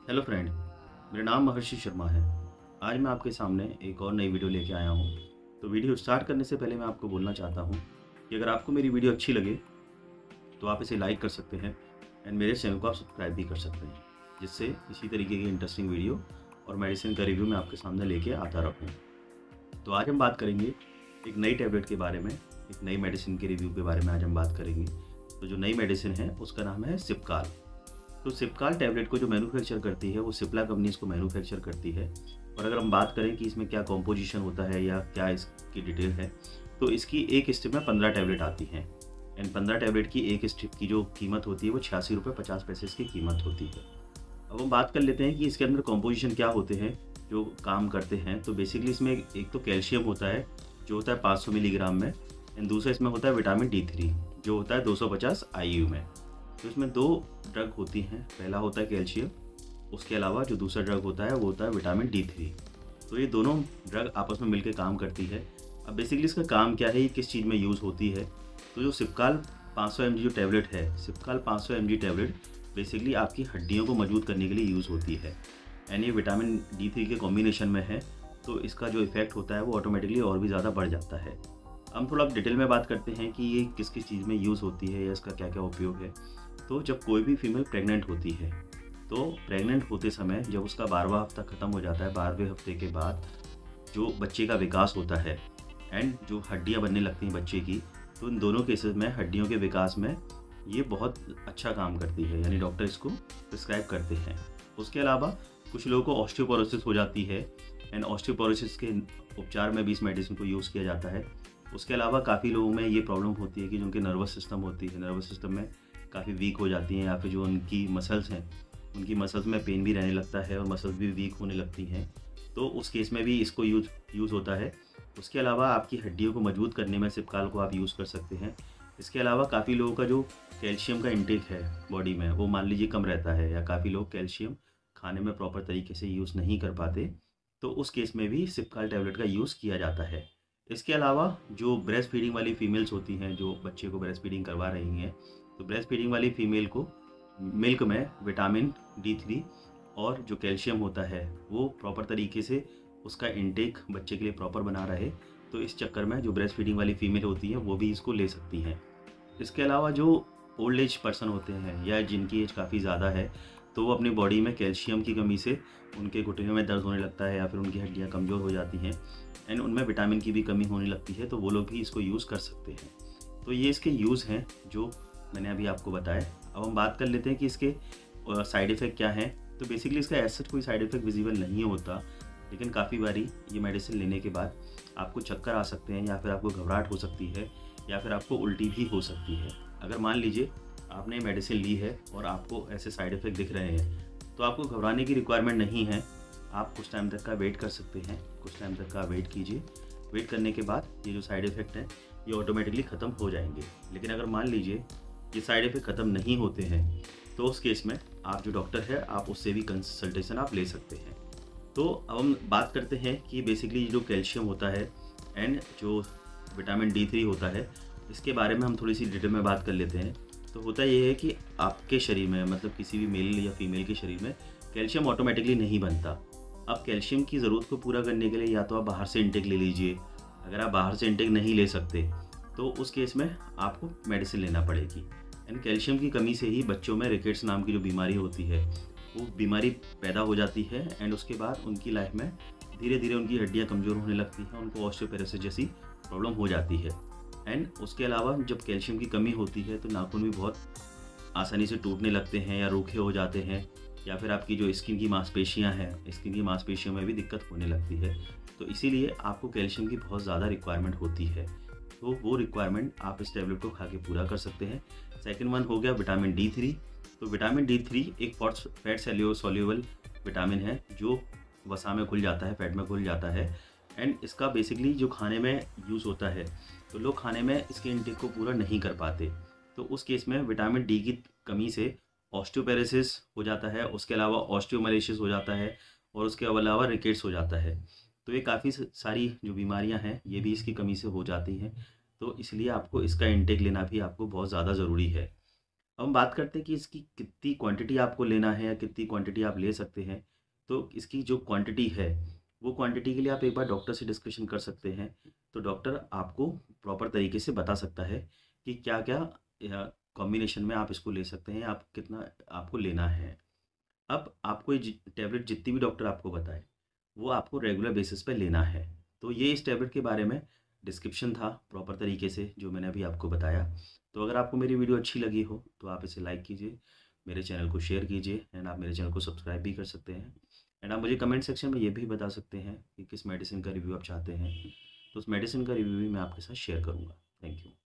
Hello friend, मेरा नाम महर्षि शर्मा है। आज मैं आपके सामने एक और नई वीडियो लेके आया हूँ। तो वीडियो स्टार्ट करने से पहले मैं आपको बोलना चाहता हूँ कि अगर आपको मेरी वीडियो अच्छी लगे तो आप इसे लाइक कर सकते हैं एंड मेरे चैनल को आप सब्सक्राइब भी कर सकते हैं, जिससे इसी तरीके की इंटरेस्टिंग वीडियो और मेडिसिन का रिव्यू मैं आपके सामने लेके आता रहूँ। तो आज हम बात करेंगे एक नई टैबलेट के बारे में, एक नई मेडिसिन के रिव्यू के बारे में आज हम बात करेंगे। तो जो नई मेडिसिन है उसका नाम है सिपकाल। तो सिपकाल टैबलेट को जो मैन्युफैक्चर करती है वो सिप्ला कंपनी इसको मैन्युफैक्चर करती है। और अगर हम बात करें कि इसमें क्या कॉम्पोजिशन होता है या क्या इसकी डिटेल है, तो इसकी एक स्ट्रिप में 15 टैबलेट आती हैं एंड 15 टैबलेट की एक स्ट्रिप की जो कीमत होती है वो 86 रुपये 50 पैसे इसकी कीमत होती है। अब हम बात कर लेते हैं कि इसके अंदर कॉम्पोजिशन क्या होते हैं जो काम करते हैं। तो बेसिकली इसमें एक तो कैल्शियम होता है जो होता है 500 मिलीग्राम में एंड दूसरा इसमें होता है विटामिन D3 जो होता है 250 IU में। तो इसमें दो ड्रग होती हैं, पहला होता है कैल्शियम, उसके अलावा जो दूसरा ड्रग होता है वो होता है विटामिन D3। तो ये दोनों ड्रग आपस में मिलकर काम करती है। अब बेसिकली इसका काम क्या है, ये किस चीज़ में यूज़ होती है। तो जो सिपकाल 500 mg जो टैबलेट है, सिपकाल 500 mg टैबलेट बेसिकली आपकी हड्डियों को मजबूत करने के लिए यूज़ होती है एंड ये विटामिन D3 के कॉम्बिनेशन में है। तो इसका जो इफेक्ट होता है वो ऑटोमेटिकली और भी ज़्यादा बढ़ जाता है। हम थोड़ा डिटेल में बात करते हैं कि ये किस किस चीज़ में यूज़ होती है या इसका क्या क्या उपयोग है। तो जब कोई भी फीमेल प्रेग्नेंट होती है, तो प्रेग्नेंट होते समय जब उसका 12वां हफ्ता ख़त्म हो जाता है, 12वें हफ्ते के बाद जो बच्चे का विकास होता है एंड जो हड्डियां बनने लगती हैं बच्चे की, तो इन दोनों केसेस में हड्डियों के विकास में ये बहुत अच्छा काम करती है, यानी डॉक्टर इसको प्रिस्क्राइब करते हैं। उसके अलावा कुछ लोगों को ऑस्टियोपोरोसिस हो जाती है एंड ऑस्टियोपोरोसिस के उपचार में भी इस मेडिसिन को यूज़ किया जाता है। उसके अलावा काफ़ी लोगों में ये प्रॉब्लम होती है कि जो उनके नर्वस सिस्टम होती है, नर्वस सिस्टम में काफ़ी वीक हो जाती हैं या फिर जो उनकी मसल्स हैं, उनकी मसल्स में पेन भी रहने लगता है और मसल्स भी वीक होने लगती हैं। तो उस केस में भी इसको यूज़ होता है। उसके अलावा आपकी हड्डियों को मजबूत करने में सिपकाल को आप यूज़ कर सकते हैं। इसके अलावा काफ़ी लोगों का जो कैल्शियम का इंटेक है बॉडी में वो मान लीजिए कम रहता है, या काफ़ी लोग कैल्शियम खाने में प्रॉपर तरीके से यूज़ नहीं कर पाते, तो उस केस में भी सिपकाल टैबलेट का यूज़ किया जाता है। इसके अलावा जो ब्रेस्ट फीडिंग वाली फीमेल्स होती हैं जो बच्चे को ब्रेस्ट फीडिंग करवा रही हैं, तो ब्रेस्ट फीडिंग वाली फीमेल को मिल्क में विटामिन D3 और जो कैल्शियम होता है वो प्रॉपर तरीके से उसका इनटेक बच्चे के लिए प्रॉपर बना रहे, तो इस चक्कर में जो ब्रेस्ट फीडिंग वाली फीमेल होती है वो भी इसको ले सकती हैं। इसके अलावा जो ओल्ड एज पर्सन होते हैं या जिनकी एज काफ़ी ज़्यादा है, तो वो अपनी बॉडी में कैल्शियम की कमी से उनके घुटनों में दर्द होने लगता है या फिर उनकी हड्डियाँ कमज़ोर हो जाती हैं एंड उनमें विटामिन की भी कमी होने लगती है, तो वो लोग भी इसको यूज़ कर सकते हैं। तो ये इसके यूज़ हैं जो मैंने अभी आपको बताया। अब हम बात कर लेते हैं कि इसके साइड इफ़ेक्ट क्या हैं। तो बेसिकली इसका ऐसा कोई साइड इफ़ेक्ट विजिबल नहीं होता, लेकिन काफ़ी बारी ये मेडिसिन लेने के बाद आपको चक्कर आ सकते हैं या फिर आपको घबराहट हो सकती है या फिर आपको उल्टी भी हो सकती है। अगर मान लीजिए आपने मेडिसिन ली है और आपको ऐसे साइड इफ़ेक्ट दिख रहे हैं, तो आपको घबराने की रिक्वायरमेंट नहीं है। आप कुछ टाइम तक का वेट कर सकते हैं, कुछ टाइम तक का वेट कीजिए। वेट करने के बाद ये जो साइड इफ़ेक्ट हैं ये ऑटोमेटिकली ख़त्म हो जाएंगे। लेकिन अगर मान लीजिए ये साइड इफ़ेक्ट ख़त्म नहीं होते हैं, तो उस केस में आप जो डॉक्टर है आप उससे भी कंसल्टेशन आप ले सकते हैं। तो अब हम बात करते हैं कि बेसिकली जो कैल्शियम होता है एंड जो विटामिन D3 होता है, इसके बारे में हम थोड़ी सी डिटेल में बात कर लेते हैं। तो होता ये है कि आपके शरीर में, मतलब किसी भी मेल या फीमेल के शरीर में कैल्शियम ऑटोमेटिकली नहीं बनता। अब कैल्शियम की ज़रूरत को पूरा करने के लिए या तो आप बाहर से इंटेक ले लीजिए। अगर आप बाहर से इंटेक नहीं ले सकते तो उस केस में आपको मेडिसिन लेना पड़ेगी। एंड कैल्शियम की कमी से ही बच्चों में रिकेट्स नाम की जो बीमारी होती है वो बीमारी पैदा हो जाती है एंड उसके बाद उनकी लाइफ में धीरे धीरे उनकी हड्डियां कमज़ोर होने लगती हैं, उनको ऑस्टियोपेरोसिस जैसी प्रॉब्लम हो जाती है। एंड उसके अलावा जब कैल्शियम की कमी होती है तो नाखून भी बहुत आसानी से टूटने लगते हैं या रूखे हो जाते हैं, या फिर आपकी जो स्किन की मांसपेशियां हैं, स्किन की मांसपेशियों में भी दिक्कत होने लगती है। तो इसीलिए आपको कैल्शियम की बहुत ज़्यादा रिक्वायरमेंट होती है। तो वो रिक्वायरमेंट आप इस टैबलेट को खा के पूरा कर सकते हैं। सेकेंड वन हो गया विटामिन D3। तो विटामिन D3 एक फैट सॉल्यूबल विटामिन है जो वसा में घुल जाता है, फैट में घुल जाता है एंड इसका बेसिकली जो खाने में यूज़ होता है, तो लोग खाने में इसके इंटेक को पूरा नहीं कर पाते। तो उस केस में विटामिन D की कमी से ऑस्टियोपेरोसिस हो जाता है, उसके अलावा ऑस्टियोमलेशियस हो जाता है और उसके अलावा रिकेट्स हो जाता है। तो ये काफ़ी सारी जो बीमारियां हैं ये भी इसकी कमी से हो जाती हैं। तो इसलिए आपको इसका इंटेक लेना भी आपको बहुत ज़्यादा ज़रूरी है। अब हम बात करते हैं कि इसकी कितनी क्वांटिटी आपको लेना है या कितनी क्वांटिटी आप ले सकते हैं। तो इसकी जो क्वांटिटी है, वो क्वांटिटी के लिए आप एक बार डॉक्टर से डिस्कशन कर सकते हैं। तो डॉक्टर आपको प्रॉपर तरीके से बता सकता है कि क्या-क्या कॉम्बिनेशन में आप इसको ले सकते हैं, आप कितना आपको लेना है। अब आपको ये टैबलेट जितनी भी डॉक्टर आपको बताए, वो आपको रेगुलर बेसिस पे लेना है। तो ये इस टैबलेट के बारे में डिस्क्रिप्शन था प्रॉपर तरीके से जो मैंने अभी आपको बताया। तो अगर आपको मेरी वीडियो अच्छी लगी हो तो आप इसे लाइक कीजिए, मेरे चैनल को शेयर कीजिए एंड आप मेरे चैनल को सब्सक्राइब भी कर सकते हैं। एंड आप मुझे कमेंट सेक्शन में ये भी बता सकते हैं कि किस मेडिसिन का रिव्यू आप चाहते हैं। तो उस मेडिसिन का रिव्यू भी मैं आपके साथ शेयर करूँगा। Thank you.